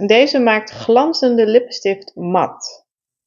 Deze maakt glanzende lippenstift mat.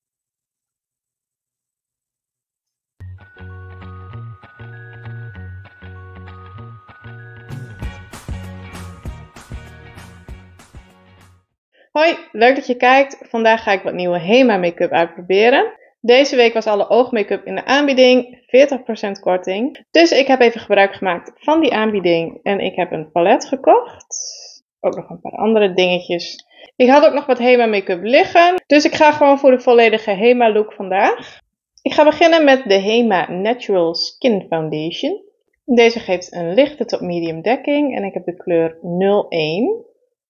Hoi, leuk dat je kijkt. Vandaag ga ik wat nieuwe HEMA make-up uitproberen. Deze week was alle oogmake-up in de aanbieding, 40% korting. Dus ik heb even gebruik gemaakt van die aanbieding en ik heb een palet gekocht. Ook nog een paar andere dingetjes. Ik had ook nog wat HEMA make-up liggen, dus ik ga gewoon voor de volledige HEMA look vandaag. Ik ga beginnen met de HEMA Natural Skin Foundation. Deze geeft een lichte tot medium dekking en ik heb de kleur 01.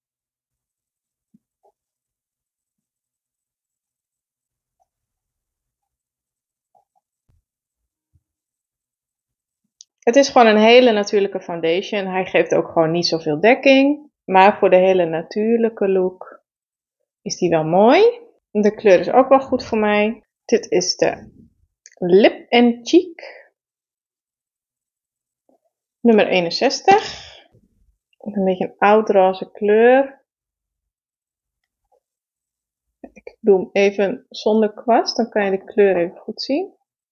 Het is gewoon een hele natuurlijke foundation. Hij geeft ook gewoon niet zoveel dekking. Maar voor de hele natuurlijke look is die wel mooi. De kleur is ook wel goed voor mij. Dit is de Lip and Cheek. Nummer 61. Een beetje een oudroze kleur. Ik doe hem even zonder kwast. Dan kan je de kleur even goed zien.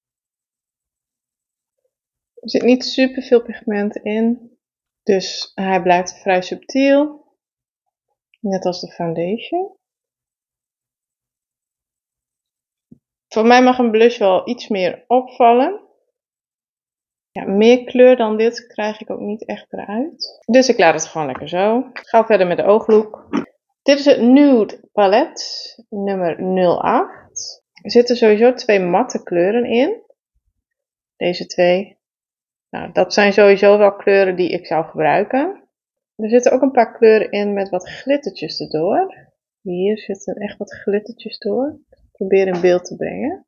Er zit niet super veel pigment in. Dus hij blijft vrij subtiel. Net als de foundation. Voor mij mag een blush wel iets meer opvallen. Ja, meer kleur dan dit krijg ik ook niet echt eruit. Dus ik laat het gewoon lekker zo. Ik ga verder met de ooglook. Dit is het Nude palet, nummer 08. Er zitten sowieso twee matte kleuren in. Deze twee. Nou, dat zijn sowieso wel kleuren die ik zou gebruiken. Er zitten ook een paar kleuren in met wat glittertjes erdoor. Hier zitten echt wat glittertjes door. Ik probeer in beeld te brengen.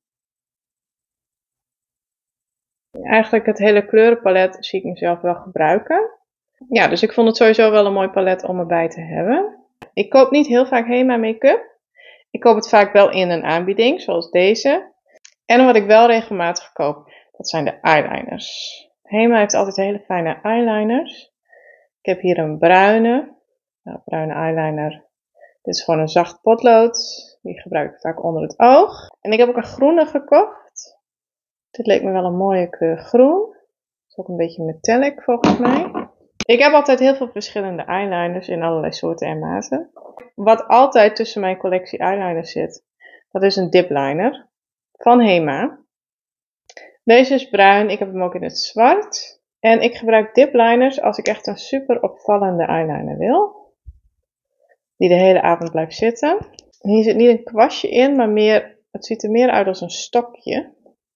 Eigenlijk het hele kleurenpalet zie ik mezelf wel gebruiken. Ja, dus ik vond het sowieso wel een mooi palet om erbij te hebben. Ik koop niet heel vaak HEMA make-up. Ik koop het vaak wel in een aanbieding, zoals deze. En wat ik wel regelmatig koop, dat zijn de eyeliners. HEMA heeft altijd hele fijne eyeliners. Ik heb hier een bruine eyeliner. Dit is gewoon een zacht potlood. Die gebruik ik vaak onder het oog. En ik heb ook een groene gekocht. Dit leek me wel een mooie kleur groen. Het is ook een beetje metallic volgens mij. Ik heb altijd heel veel verschillende eyeliners in allerlei soorten en maten. Wat altijd tussen mijn collectie eyeliners zit, dat is een dip liner van HEMA. Deze is bruin, ik heb hem ook in het zwart. En ik gebruik dip liners als ik echt een super opvallende eyeliner wil. Die de hele avond blijft zitten. Hier zit niet een kwastje in, maar meer, het ziet er meer uit als een stokje.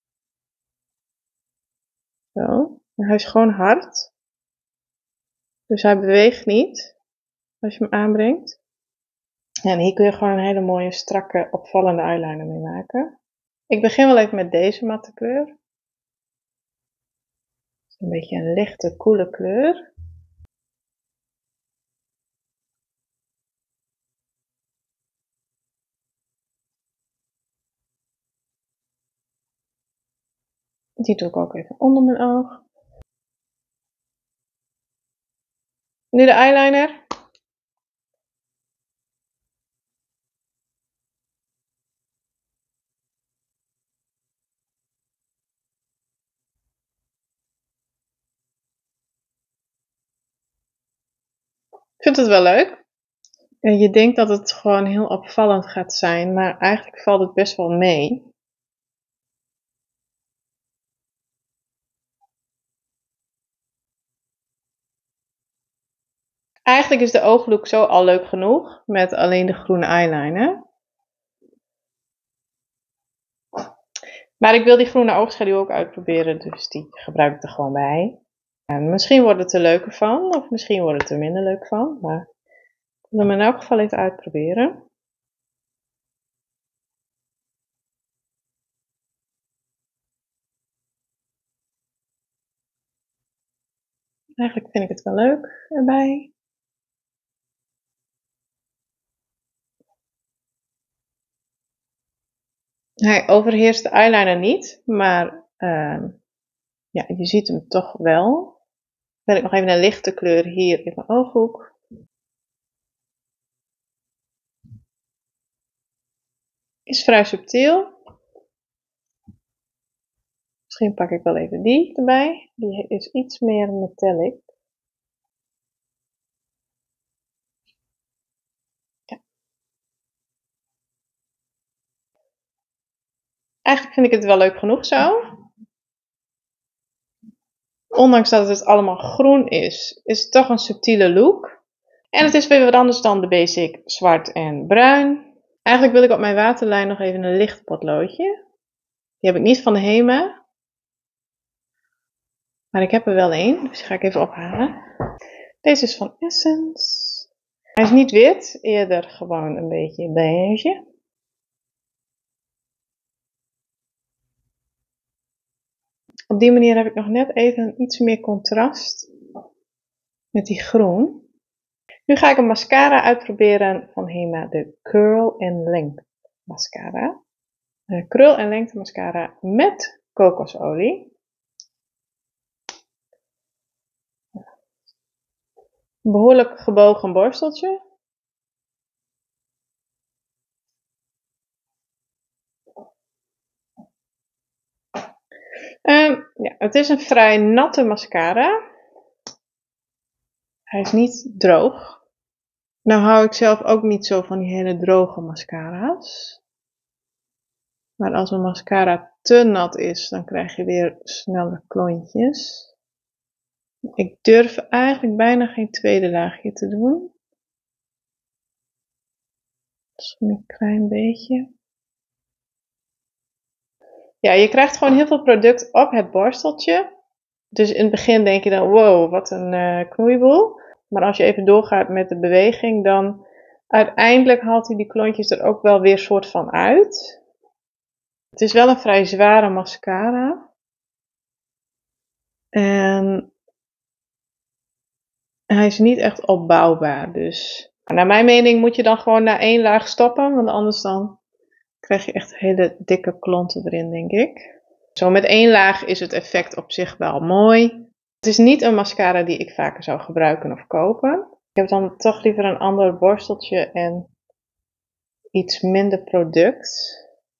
Zo. En hij is gewoon hard. Dus hij beweegt niet als je hem aanbrengt. En hier kun je gewoon een hele mooie, strakke, opvallende eyeliner mee maken. Ik begin wel even met deze matte kleur. Een beetje een lichte, koele kleur. Die doe ik ook even onder mijn oog. Nu de eyeliner. Ik vind het wel leuk. Je denkt dat het gewoon heel opvallend gaat zijn, maar eigenlijk valt het best wel mee. Eigenlijk is de ooglook zo al leuk genoeg met alleen de groene eyeliner. Maar ik wil die groene oogschaduw ook uitproberen, dus die gebruik ik er gewoon bij. En misschien wordt het er leuker van, of misschien wordt het er minder leuk van, maar ik wil hem in elk geval even uitproberen. Eigenlijk vind ik het wel leuk erbij. Hij overheerst de eyeliner niet, maar ja, je ziet hem toch wel. Dan heb ik nog even een lichte kleur hier in mijn ooghoek. Is vrij subtiel. Misschien pak ik wel even die erbij. Die is iets meer metallic. Ja. Eigenlijk vind ik het wel leuk genoeg zo. Ondanks dat het allemaal groen is het toch een subtiele look. En het is weer wat anders dan de basic zwart en bruin. Eigenlijk wil ik op mijn waterlijn nog even een licht potloodje. Die heb ik niet van de Hema. Maar ik heb er wel één, dus die ga ik even ophalen. Deze is van Essence. Hij is niet wit, eerder gewoon een beetje beige. Op die manier heb ik nog net even iets meer contrast met die groen. Nu ga ik een mascara uitproberen van Hema, de Curl and Length mascara. Krul en lengte mascara met kokosolie. Een behoorlijk gebogen borsteltje. Ja, het is een vrij natte mascara. Hij is niet droog. Nou hou ik zelf ook niet zo van die hele droge mascara's. Maar als een mascara te nat is, dan krijg je weer snelle klontjes. Ik durf eigenlijk bijna geen tweede laagje te doen. Misschien een klein beetje. Ja, je krijgt gewoon heel veel product op het borsteltje. Dus in het begin denk je dan, wow, wat een knoeiboel. Maar als je even doorgaat met de beweging, dan uiteindelijk haalt hij die klontjes er ook wel weer soort van uit. Het is wel een vrij zware mascara. En hij is niet echt opbouwbaar. Dus naar mijn mening moet je dan gewoon na één laag stoppen. Want anders dan krijg je echt hele dikke klonten erin, denk ik. Zo met één laag is het effect op zich wel mooi. Het is niet een mascara die ik vaker zou gebruiken of kopen. Ik heb dan toch liever een ander borsteltje en iets minder product.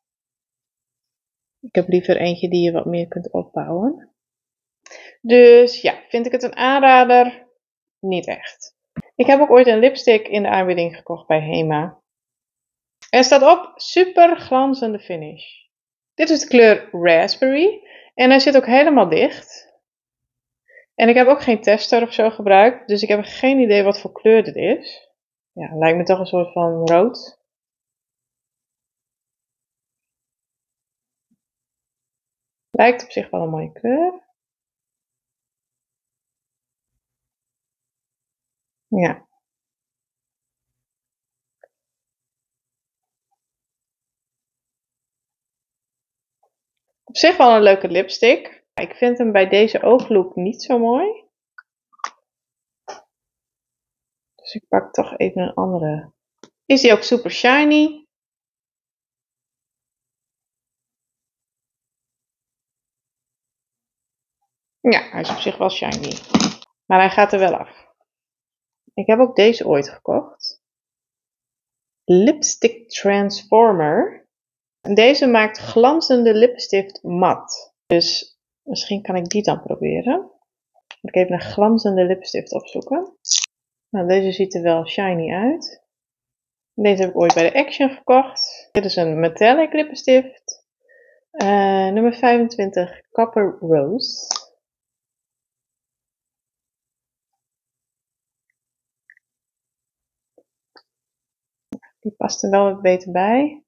Ik heb liever eentje die je wat meer kunt opbouwen. Dus ja, vind ik het een aanrader? Niet echt. Ik heb ook ooit een lipstick in de aanbieding gekocht bij Hema. Er staat op super glanzende finish. Dit is de kleur Raspberry en hij zit ook helemaal dicht. En ik heb ook geen tester of zo gebruikt, dus ik heb geen idee wat voor kleur dit is. Ja, lijkt me toch een soort van rood. Lijkt op zich wel een mooie kleur. Ja. Op zich wel een leuke lipstick. Ik vind hem bij deze ooglook niet zo mooi. Dus ik pak toch even een andere. Is die ook super shiny? Ja, hij is op zich wel shiny. Maar hij gaat er wel af. Ik heb ook deze ooit gekocht. Lipstick Transformer. En deze maakt glanzende lipstift mat. Dus misschien kan ik die dan proberen. Moet ik even een glanzende lipstift opzoeken. Nou, deze ziet er wel shiny uit. Deze heb ik ooit bij de Action gekocht. Dit is een metallic lippenstift. Nummer 25, Copper Rose. Die past er wel wat beter bij.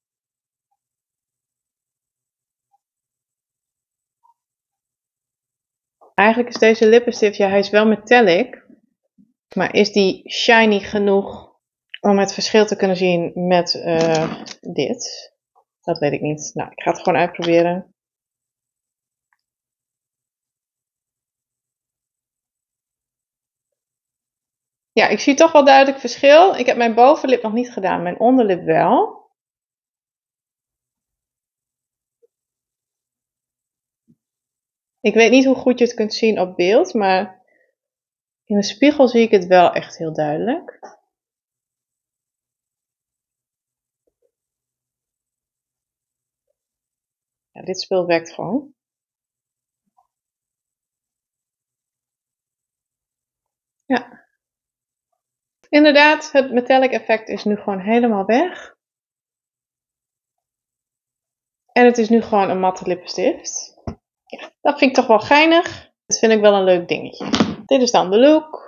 Eigenlijk is deze lippenstift, ja, hij is wel metallic. Maar is die shiny genoeg om het verschil te kunnen zien met dit? Dat weet ik niet. Nou, ik ga het gewoon uitproberen. Ja, ik zie toch wel duidelijk verschil. Ik heb mijn bovenlip nog niet gedaan, mijn onderlip wel. Ik weet niet hoe goed je het kunt zien op beeld, maar in de spiegel zie ik het wel echt heel duidelijk. Ja, dit spul werkt gewoon. Ja. Inderdaad, het metallic effect is nu gewoon helemaal weg. En het is nu gewoon een matte lippenstift. Ja, dat vind ik toch wel geinig. Dat vind ik wel een leuk dingetje. Dit is dan de look.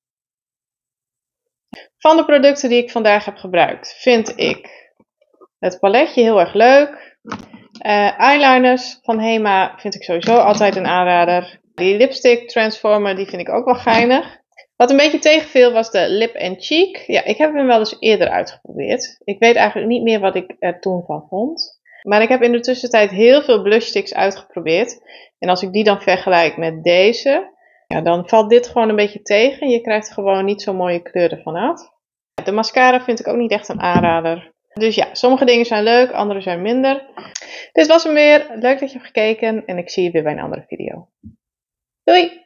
Van de producten die ik vandaag heb gebruikt, vind ik het paletje heel erg leuk. Eyeliners van Hema vind ik sowieso altijd een aanrader. Die lipstick transformer, die vind ik ook wel geinig. Wat een beetje tegenviel was de lip and cheek. Ja, ik heb hem wel eens eerder uitgeprobeerd. Ik weet eigenlijk niet meer wat ik er toen van vond. Maar ik heb in de tussentijd heel veel blush sticks uitgeprobeerd. En als ik die dan vergelijk met deze, ja, dan valt dit gewoon een beetje tegen. Je krijgt gewoon niet zo'n mooie kleuren vanaf. De mascara vind ik ook niet echt een aanrader. Dus ja, sommige dingen zijn leuk, andere zijn minder. Dit was hem weer. Leuk dat je hebt gekeken en ik zie je weer bij een andere video. Doei!